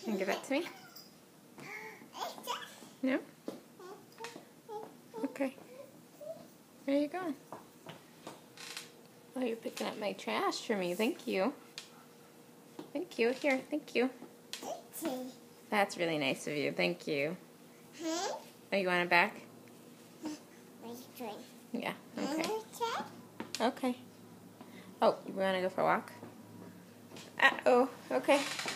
And give it to me? No? Okay. Where are you going? Oh, you're picking up my trash for me. Thank you. Thank you. Here, thank you. That's really nice of you. Thank you. Oh, you want it back? Yeah, okay. Okay. Oh, you want to go for a walk? Uh-oh, okay.